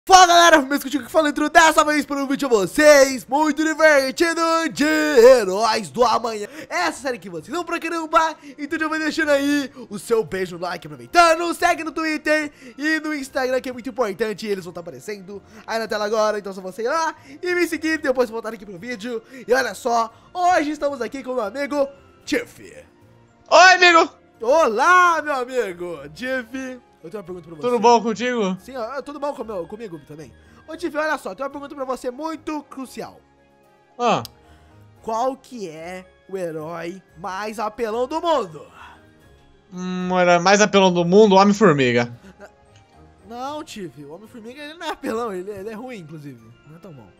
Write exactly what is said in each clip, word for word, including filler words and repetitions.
Fala galera, mesmo que eu falo intro dessa vez para um vídeo a vocês muito divertido de Heróis do Amanhã. Essa série que vocês não pra caramba, então já vai deixando aí o seu beijo no like, aproveitando, segue no Twitter e no Instagram que é muito importante, eles vão estar aparecendo aí na tela agora, então só você ir lá e me seguir, depois voltar aqui pro vídeo. E olha só, hoje estamos aqui com o meu amigo Tiff. Oi, amigo! Olá, meu amigo Tiff. Eu tenho uma pergunta pra você. Tudo bom contigo? Sim, ó, tudo bom com meu, comigo também. Ô, Tiff, olha só, tem uma pergunta pra você muito crucial. Ah. Qual que é o herói mais apelão do mundo? Hum, era mais apelão do mundo, o Homem-Formiga. Não, Tiff, o Homem-Formiga ele não é apelão, ele, ele é ruim, inclusive. Não é tão bom.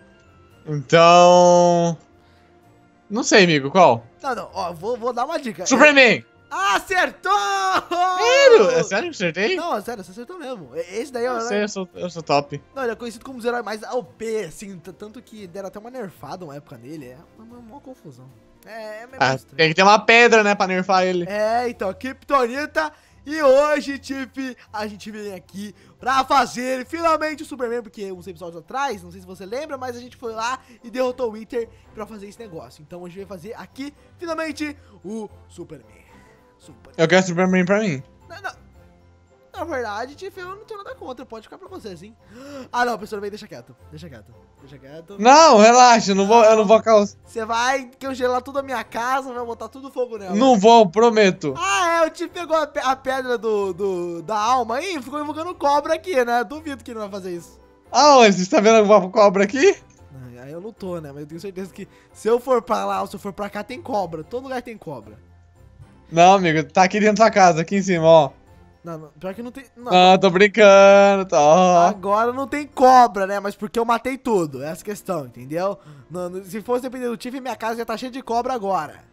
Então... Não sei, amigo, qual? Não, não, ó, vou, vou dar uma dica. Superman! Acertou! Sério? É sério que acertei? Não, é sério, você acertou mesmo. Esse daí é o Eu herói... sei, eu sou, eu sou top. Não, ele é conhecido como os heróis mais O P, assim, tanto que deram até uma nerfada uma época nele. É uma, uma confusão. É, é meio Ah, estranho. tem que ter uma pedra, né, pra nerfar ele. É, então, Kryptonita. E hoje, Tiff, a gente vem aqui pra fazer finalmente o Superman, porque uns episódios atrás, não sei se você lembra, mas a gente foi lá e derrotou o Wither pra fazer esse negócio. Então hoje a gente vai fazer aqui, finalmente, o Superman. Superman. Eu quero Superman pra mim. Não, não. Na verdade, Tiff, eu não tenho nada contra, pode ficar pra você, sim. Ah, não, pessoal, vem, deixa quieto, deixa quieto, deixa quieto. Não, relaxa, eu não vou, eu não vou causar. Você vai congelar toda a minha casa, vai botar tudo fogo nela. Não vou, prometo. Ah, é, o Tiff pegou a, pe a pedra do, do, da alma aí e ficou invocando cobra aqui, né? Duvido que ele não vai fazer isso. Aonde? Você tá vendo alguma cobra aqui? Não, aí eu não tô, né? Mas eu tenho certeza que se eu for pra lá ou se eu for pra cá, tem cobra. Todo lugar tem cobra. Não, amigo, tá aqui dentro da casa, aqui em cima, ó. Não, não, pior que não tem... Não, Ah, tô brincando, tá. agora não tem cobra, né? Mas porque eu matei tudo, essa questão, entendeu? Não, não, se fosse depender do Tiff, minha casa já tá cheia de cobra agora.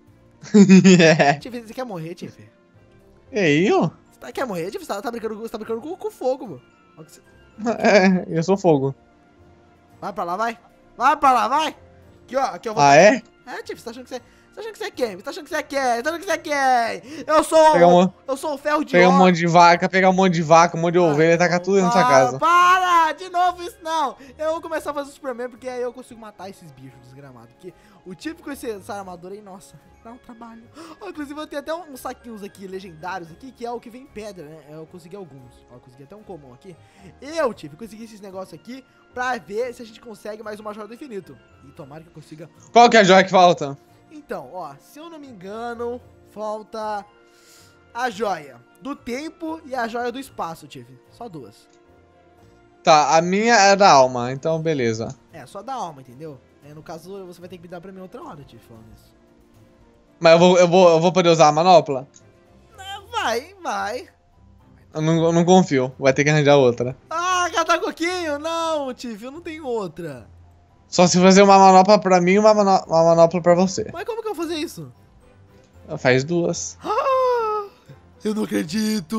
É. Tiff, você quer morrer, Tiff? E aí, ó? Você tá, quer morrer, Tiff? Você tá, tá brincando, você tá brincando com, com fogo, mano. Olha que você- É, eu sou fogo. Vai pra lá, vai. Vai pra lá, vai. Aqui, ó. Aqui eu vou... Ah, é? É, Tiff, você tá achando que você... Você tá achando que você é quem? Você tá achando que você é quem? Você tá achando que você é quem? Eu sou... Pegar um, Eu sou o ferro de pegar um ouro. monte de vaca, pegar um monte de vaca, um monte de Ah, ovelha e tacar tudo dentro da sua para, casa. Para! De novo isso não! Eu vou começar a fazer o Superman porque aí eu consigo matar esses bichos desgramados. Porque o tipo com esse, essa armadura aí, nossa, dá um trabalho. Oh, inclusive eu tenho até uns saquinhos aqui, legendários aqui, que é o que vem pedra, né? Eu consegui alguns. Ó, eu consegui até um comum aqui. Eu, tipo, consegui esses negócios aqui pra ver se a gente consegue mais uma joia do infinito. E tomara que eu consiga... Qual que é a joia que falta? Então, ó, se eu não me engano, falta a joia do tempo e a joia do espaço, Tiff. Só duas. Tá, a minha é da alma, então beleza. É, só da alma, entendeu? É, no caso, você vai ter que me dar pra mim outra hora, Tiff, falando isso. Mas eu vou, eu vou, eu vou poder usar a manopla? É, vai, vai. Eu não, eu não confio, vai ter que arranjar outra. Ah, catar coquinho? Não, Tiff, eu não tenho outra. Só se fazer uma manopla pra mim e uma, mano- uma manopla pra você. Mas como que eu vou fazer isso? Faz duas. Ah, eu não acredito.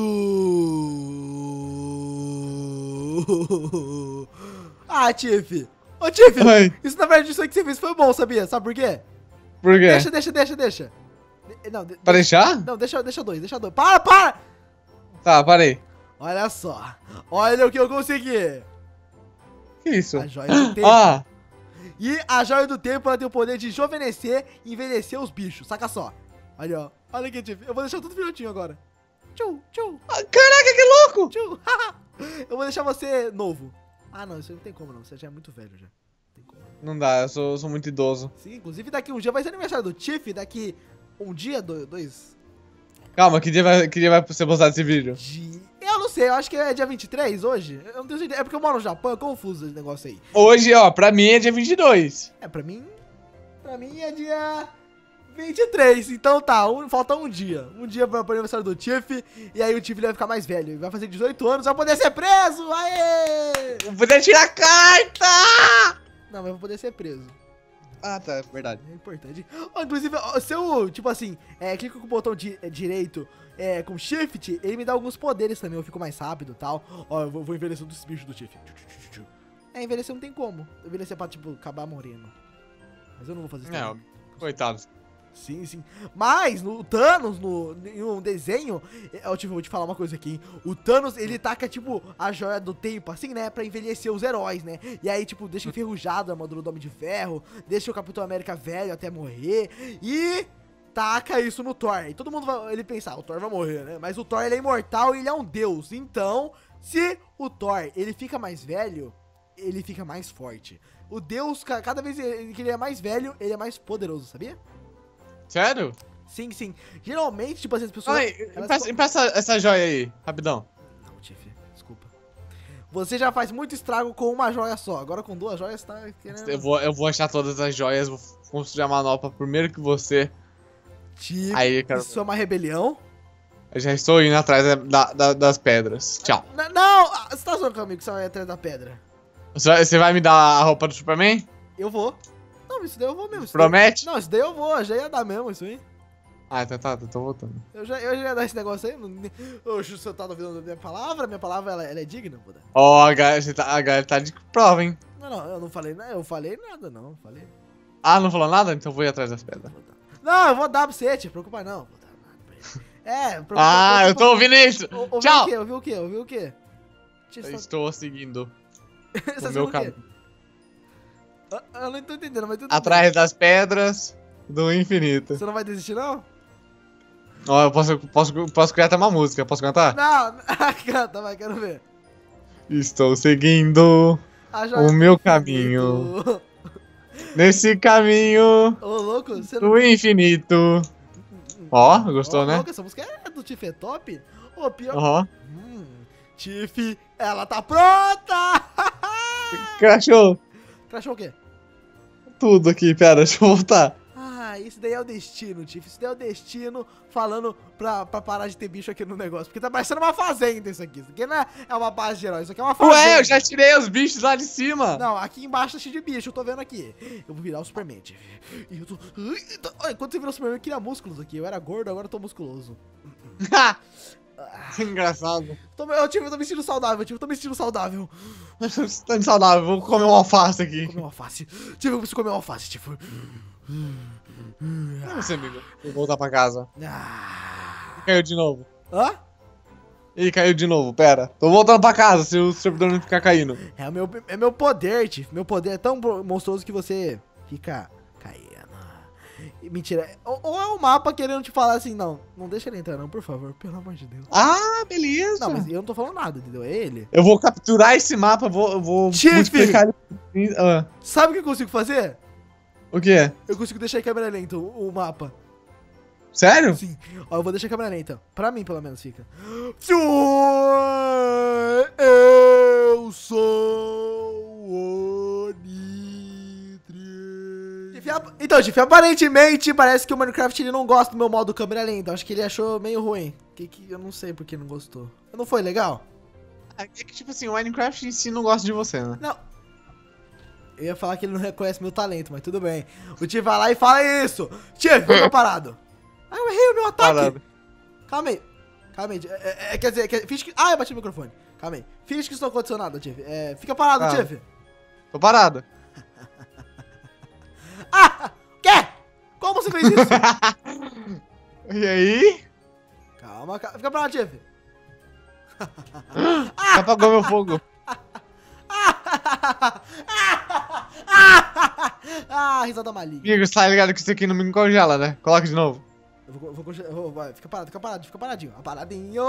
Ah, Tiff. Ô, Tiff, Oi. isso na verdade, isso aí que você fez foi bom, sabia? Sabe por quê? Por quê? Deixa, deixa, deixa, deixa. De- Não, de- Pra deixar? não, deixa, deixa dois, deixa dois. Para, para! Tá, parei. Olha só. Olha o que eu consegui. Que isso? A joia do tempo. Ah, E a joia do tempo, ela tem o poder de rejuvenescer e envelhecer os bichos. Saca só. Olha, ó. Olha aqui, Tiff. Eu vou deixar tudo filhotinho agora. Tchum, tchum, caraca, que louco! tchum. Eu vou deixar você novo. Ah, não. Isso aí não tem como, não. Você já é muito velho, já. Não tem como. Não dá, eu sou, eu sou muito idoso. Sim, inclusive daqui um dia vai ser aniversário do Tiff. Daqui um dia, do- dois... Calma, que dia vai, que dia vai ser postado esse vídeo? Di... Eu não sei, eu acho que é dia vinte e três hoje. Eu não tenho certeza. É porque eu moro no Japão, é confuso esse negócio aí. Hoje, ó, pra mim é dia vinte e dois. É, pra mim. Pra mim é dia vinte e três. Então tá, um, falta um dia. Um dia para o aniversário do Tiff. E aí o Tiff vai ficar mais velho. Ele vai fazer dezoito anos, vai poder ser preso! Aê! Vou poder tirar a carta! Não, mas vai poder ser preso. Ah, tá, verdade. É importante. Ó, inclusive, ó, se eu, tipo assim, é, clico com o botão di é, direito é, com Shift, ele me dá alguns poderes também. Eu fico mais rápido e tal. Ó, eu vou, vou envelhecer dos bichos do Tiff. É, envelhecer não tem como. Envelhecer pra, tipo, acabar morrendo. Mas eu não vou fazer isso. É, também. coitado. Sim, sim. Mas no Thanos, no, em um desenho, eu te, vou te falar uma coisa aqui, hein? O Thanos, ele taca, tipo, a joia do tempo, assim, né? Pra envelhecer os heróis, né? E aí, tipo, deixa enferrujado a armadura do Homem de Ferro, deixa o Capitão América velho até morrer e taca isso no Thor. E todo mundo vai ele pensa, ah, o Thor vai morrer, né? Mas o Thor, ele é imortal e ele é um deus. Então, se o Thor, ele fica mais velho, ele fica mais forte. O deus, cada vez que ele é mais velho, ele é mais poderoso, sabia? Sério? Sim, sim. Geralmente, tipo assim, as pessoas... Ai, elas empresta, empresta essa joia aí, rapidão. Não, Tiff, desculpa. Você já faz muito estrago com uma joia só. Agora com duas joias, você tá querendo... Eu vou, eu vou achar todas as joias, vou construir a manopla primeiro que você. Tiff, Aí, cara. isso é uma rebelião? Eu já estou indo atrás da, da- das pedras. Tchau. N não! Ah, você tá zoando comigo que você vai atrás da pedra? Você vai, você vai me dar a roupa do Superman? Eu vou. Não, isso daí eu vou mesmo. isso Promete? daí- Não, isso daí eu vou. Já ia dar mesmo isso aí. Ah, então tá, tô voltando. Eu já, eu já ia dar esse negócio aí. Não- Oxe, você tá ouvindo a minha palavra? Minha palavra, ela, ela é digna? Vou dar. Ó, a galera, você tá, a galera tá de prova, hein? Não, não, eu não falei nada. Eu falei nada, não. Falei. Ah, não falou nada? Então eu vou ir atrás das pedras. Vou dar. Não, eu vou dar pra você, te preocupa não. Vou dar nada pra ele. É, preocupa, Ah, eu tô preocupa- ouvindo isso! Ou- ouviu Tchau! o quê? Ouviu o quê? Ouviu o quê? Tia, Eu você estou seguindo tá- você tá o fazendo meu o quê? caminho. Ah, Eu não tô entendendo, mas tudo Atrás das pedras do infinito. bem. Você não vai desistir, não? Ó, eu posso, posso, posso criar até uma música, posso cantar? Não, canta, vai, quero ver. Estou seguindo A joia o meu do caminho. infinito. Nesse caminho Ô, louco, você não... do infinito. Ó, gostou, Ô, né? louco, essa música é do Tiff, é top? Ô, pior... Ó, Hum, Tiff, ela tá pronta! crashou Crashou o quê? tudo aqui, pera, deixa eu voltar. Ah, isso daí é o destino, Tiff. Isso daí é o destino falando pra, pra parar de ter bicho aqui no negócio. Porque tá parecendo uma fazenda isso aqui. Isso aqui não é, é uma base de heróis, isso aqui é uma fazenda. Ué, eu já tirei os bichos lá de cima. Não, aqui embaixo tá cheio de bicho, eu tô vendo aqui. Eu vou virar o Superman, Tiff. E eu tô... Ai, quando você virou o Superman, eu queria músculos aqui. Eu era gordo, agora eu tô musculoso. Engraçado. Tô, eu, tive, eu tô me sentindo saudável, Tiff. Eu tô me sentindo saudável. Você tá saudável, vou comer um alface aqui. Comer uma alface. Tiff, eu preciso comer uma alface, Tiff. E você, amigo? Vou voltar pra casa. Ah. Caiu de novo. Hã? Ih, caiu de novo, pera. Tô voltando pra casa se o servidor não ficar caindo. É, o meu, é meu poder, Tiff. Meu poder é tão monstruoso que você fica caindo. Mentira. Ou, ou é o mapa querendo te falar assim, não, não deixa ele entrar não, por favor, pelo amor de Deus. Ah, beleza. Não, mas eu não tô falando nada, entendeu? É ele. Eu vou capturar esse mapa, vou, eu vou Tiff! multiplicar ele. Ah, Sabe o que eu consigo fazer? o quê? Eu consigo deixar em câmera lenta o, o mapa. Sério? Sim. Ó, eu vou deixar em câmera lenta. Pra mim, pelo menos, fica. Eu sou Onitri. Então, Tiff, aparentemente parece que o Minecraft ele não gosta do meu modo câmera lenta. Acho que ele achou meio ruim. Que, que eu não sei por que não gostou. Não foi legal? É que, tipo assim, o Minecraft em si não gosta de você, né? Não. Eu ia falar que ele não reconhece meu talento, mas tudo bem. O Tiff vai lá e fala isso. Tiff, fica parado. Ah, eu errei o meu ataque. Parado. Calma aí. Calma aí. É, é, é, quer dizer, quer, finge que... Ah, eu bati no microfone. Calma aí. Finge que isso não aconteceu nada, Tiff. É, fica parado, Ah. Tiff. Tô parado. Ah! Quê? Como você fez isso? E aí? Calma, calma. Fica parado, Tiff. Apagou meu fogo. Ah, risada maligna. Amigo, você tá ligado que isso aqui não me congela, né? Coloca de novo. Eu vou, eu vou, eu vou vai, fica parado, fica parado, fica paradinho. Paradinho.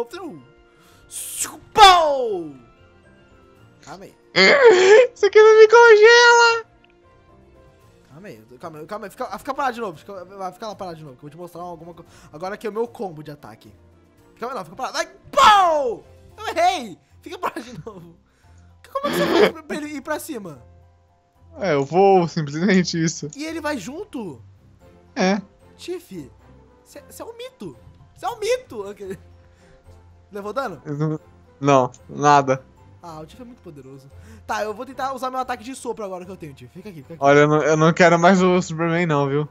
Pau! Calma aí. Isso aqui não me congela. Calma aí, calma aí, calma aí. Fica, fica parado de novo. Fica, vai ficar lá parado de novo, que eu vou te mostrar alguma coisa. Agora aqui é o meu combo de ataque. Fica, não, fica parado. Vai, pau! Eu errei! Fica parado de novo. Como é que você faz pra ele ir pra cima? É, eu vou, simplesmente isso. E ele vai junto? É. Tiff, você é um mito. Você é um mito. Okay. Levou dano? Eu não, não, nada. Ah, o Tiff é muito poderoso. Tá, eu vou tentar usar meu ataque de sopro agora que eu tenho, Tiff. Fica aqui, fica aqui. Olha, eu não, eu não quero mais o Superman não, viu?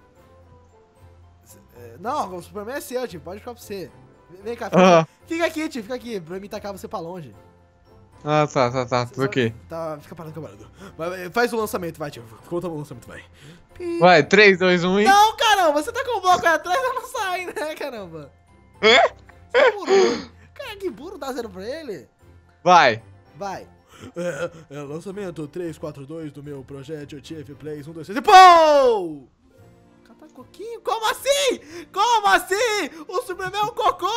É, não, o Superman é seu, Tiff. Pode ficar pra você. Vem cá, fica, Ah. aqui. Fica aqui, Tiff. Fica aqui. Pra mim tacar você pra longe. Ah, tá, tá, tá. Tudo ok. Tá, fica parado, fica parado. Vai, faz o lançamento, vai, tio. Conta o lançamento, vai. Vai, três, dois, um e... Não, caramba, você tá com o bloco aí atrás, ela não sai, né, caramba? Você é burro. Cara, que burro, dá zero pra ele? Vai. Vai. É, é lançamento três quatro dois do meu projeto T F Plays um, dois, três e pô! Cata coquinho? Como assim? Como assim? O Superman é um cocô!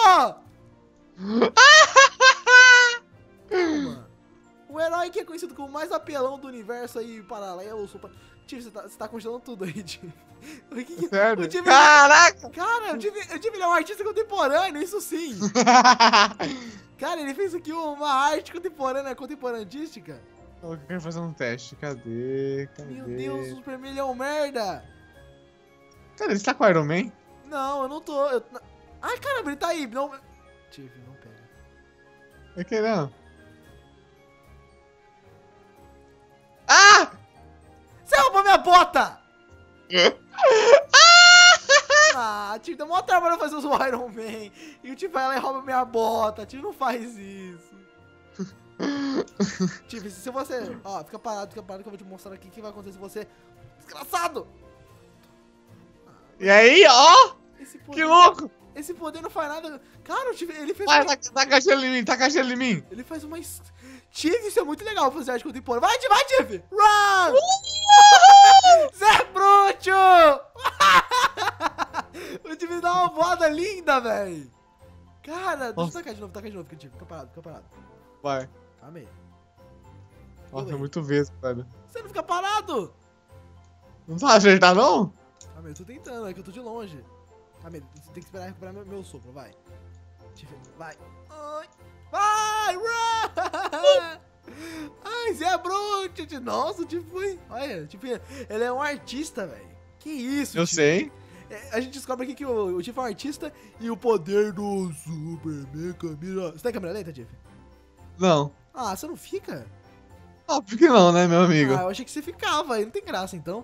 Calma. O herói que é conhecido como o mais apelão do universo aí paralelo, super... Tio, você tá, você tá congelando tudo aí, tio. O que que... Sério? O Tio- Caraca! Cara, o Tio o Tio, ele é um artista contemporâneo, isso sim. Cara, ele fez aqui uma arte contemporânea, contemporanística. Eu quero fazer um teste. Cadê? Cadê? Meu Deus, o Superman ele é um merda. Cara, ele tá com o Iron Man? Não, eu não tô. Eu... Ai, caramba, ele tá aí. Não... Tio, não pega. É que não. Ah! Você roubou minha bota! Ah, tio, deu mó trabalho fazer os Iron Man. E o tio vai lá e rouba minha bota. Tio, não faz isso. Tio, se você... Ó, fica parado, fica parado que eu vou te mostrar aqui o que vai acontecer se você... Desgraçado! E aí, ó! Esse poder, Que louco! Esse poder não faz nada. Cara, o tio, ele fez... Vai, uma... tá, tá gelo em mim, tá gelo em mim. Ele faz uma... Tive, isso é muito legal fazer arte contemporânea. Vai, Tive, vai, Tive! Run! Zé Bruto! O Tive dá uma voada linda, velho. Cara, deixa eu tacar de novo, tacar de novo, Tive. Fica parado, fica parado. Vai. Calma aí. Nossa, é muito vesgo, velho. Você não fica parado? Não vai acertar, não? Calma aí, eu tô tentando, é que eu tô de longe. Calma aí, você tem que esperar recuperar meu, meu sopro, vai. Tive, vai. Ai. Vai, run! Ai, Zé Bruto! Nossa, o Tive foi... Olha, tipo, ele é um artista, velho. Que isso, Eu Tive. sei. É, a gente descobre aqui que o, o Tive é um artista e o poder do Superman câmera... Você tem câmera lenta, Tive? Não. Ah, você não fica? Óbvio que não, né, meu amigo? Ah, eu achei que você ficava, aí não tem graça, então.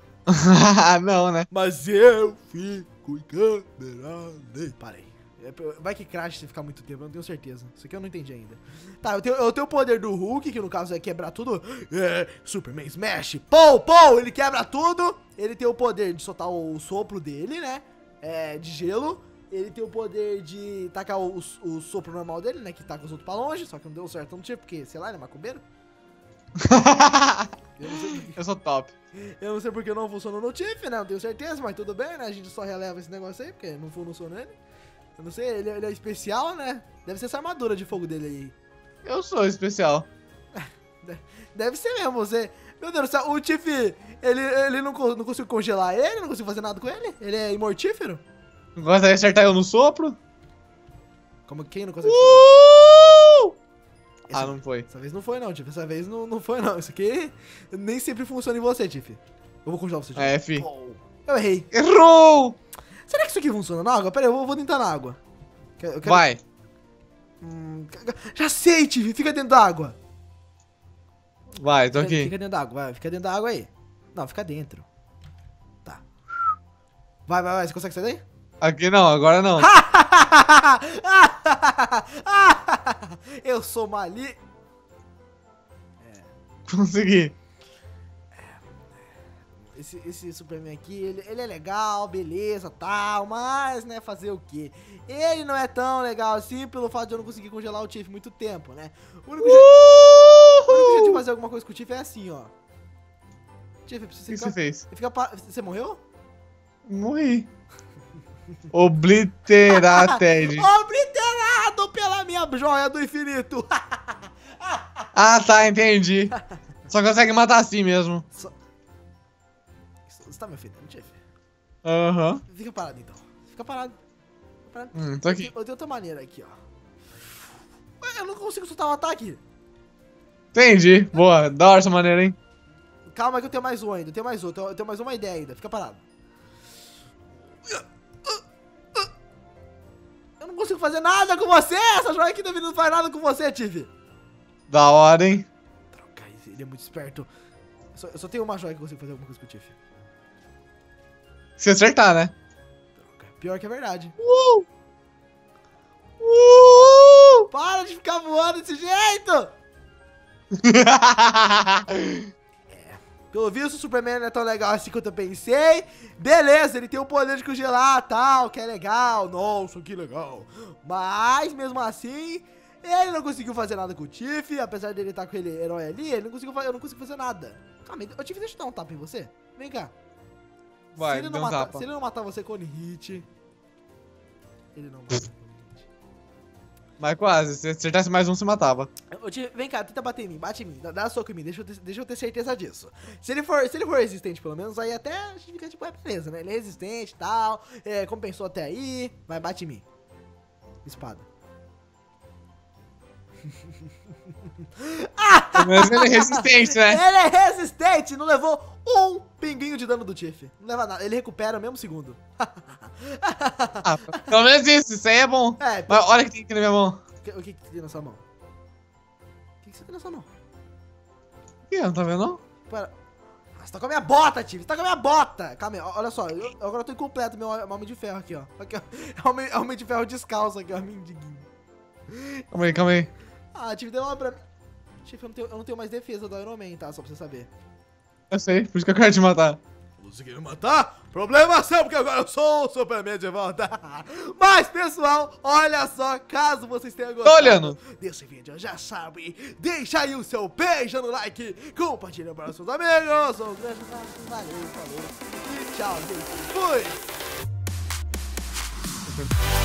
Não, né? Mas eu fico em câmera lenta. Parei. Vai que crash se ficar muito tempo, eu não tenho certeza. Isso aqui eu não entendi ainda. Tá, eu tenho, eu tenho o poder do Hulk, que no caso é quebrar tudo. É, Superman Smash. Pou, pou, ele quebra tudo. Ele tem o poder de soltar o sopro dele, né? É, de gelo. Ele tem o poder de tacar o, o sopro normal dele, né? Que taca os outros pra longe. Só que não deu certo, não tinha, porque, sei lá, ele é macumbeiro. Eu não sei, Eu sou top. eu não sei porque não funcionou no Tiff, né? Não tenho certeza, mas tudo bem, né? A gente só releva esse negócio aí, porque não funcionou nele. Eu não sei, ele, ele é especial, né? Deve ser essa armadura de fogo dele aí. Eu sou especial. Deve ser mesmo, você... Meu Deus do céu, o Tiff, ele, ele não, não consigo congelar ele? Não consigo fazer nada com ele? Ele é imortífero? Não gosta de acertar eu no sopro? Como quem não consegue... Uh! Essa, Ah, não foi. Essa vez não foi não, Tiff. Essa vez não, não foi não. Isso aqui nem sempre funciona em você, Tiff. Eu vou congelar você, Tiff. É, fi. Eu errei. Errou! Será que isso aqui funciona na água? Pera aí, eu vou, vou tentar na água. Eu quero... Vai. Hum, já sei, Tiff. Fica dentro da água. Vai, tô Fica, aqui. fica dentro da água, vai. Fica dentro da água aí. Não, fica dentro. Tá. Vai, vai, vai. Você consegue sair daí? Aqui não, agora não. Eu sou Mali... Consegui. Esse, esse Superman aqui, ele, ele é legal, beleza, tal, mas, né, fazer o quê? Ele não é tão legal assim pelo fato de eu não conseguir congelar o Tiff muito tempo, né? O único, jeito, o único jeito de fazer alguma coisa com o Tiff é assim, ó. Tiff, O precisa que ficar... você fez? Fica pa... Você morreu? Morri. Obliterar, Ted. Obliterado pela minha joia do infinito! Ah, tá, entendi. Só consegue matar assim mesmo. Só... Você tá me ofendendo, Tiff? Aham. Uhum. Fica parado, então. Fica parado. Fica parado. Hum, tô aqui. Eu, eu tenho outra maneira aqui, ó. Eu não consigo soltar o ataque. Entendi. Boa, da hora essa maneira, hein? Calma que eu tenho mais um ainda. Eu tenho mais outro. Eu tenho mais uma ideia ainda. Fica parado. Eu não consigo fazer nada com você. Essa joia aqui não faz nada com você, Tiff. Da hora, hein? Troca, ele é muito esperto. Eu só, eu só tenho uma joia que eu consigo fazer alguma coisa com o Tiff. Se acertar, né? Troca. Pior que é verdade. Uh! Uh! Para de ficar voando desse jeito! Pelo visto, o Superman não é tão legal assim quanto eu pensei. Beleza, ele tem o poder de congelar e tal, que é legal. Nossa, que legal. Mas, mesmo assim, ele não conseguiu fazer nada com o Tiff. Apesar dele estar com aquele herói ali, ele não conseguiu, eu não consigo fazer nada. Calma aí, ô Tiff, deixa eu dar um tapa em você. Vem cá. Vai, se, ele não um matar, tapa. se ele não matar você com o Hit, ele não mata. Mas quase, se acertasse mais um, você matava. Ô, Tiff, vem cá, tenta bater em mim, bate em mim, dá, dá soco em mim, deixa eu, ter, deixa eu ter certeza disso. Se ele, for, se ele for resistente, pelo menos, aí até a gente fica tipo, é beleza, né? Ele é resistente e tal, é, compensou até aí, vai, bate em mim. Espada. Mas ele é resistente, né? Ele é resistente, não levou um pinguinho de dano do Tiff. Não leva nada, ele recupera no mesmo segundo. Ah, pelo menos isso, isso aí é bom. É, Mas olha o que tem aqui na minha mão. O que, o que que tem na sua mão? O que, que você tem na sua mão? Ih, não tá vendo não? Pera. Ah, você tá com a minha bota, Tiff. Você tá com a minha bota. Calma aí, ó, olha só. Eu, agora eu tô incompleto, meu, meu homem de ferro aqui, ó. Aqui, ó. É homem, é homem de ferro descalço aqui, ó. Mindiguinho. Calma aí, calma aí. Ah, Tiff, deu uma pra mim. Tiff, eu não, tenho, eu não tenho mais defesa do Iron Man, tá? Só pra você saber. Eu sei, por isso que eu quero te matar. Você quer me matar? Problema seu, porque agora eu sou o Superman de volta. Mas, pessoal, olha só, caso vocês tenham gostado Tô olhando. desse vídeo, já sabe, deixa aí o seu beijo no like, compartilha para os seus amigos. Um grande abraço, valeu, falou e tchau, gente. Fui!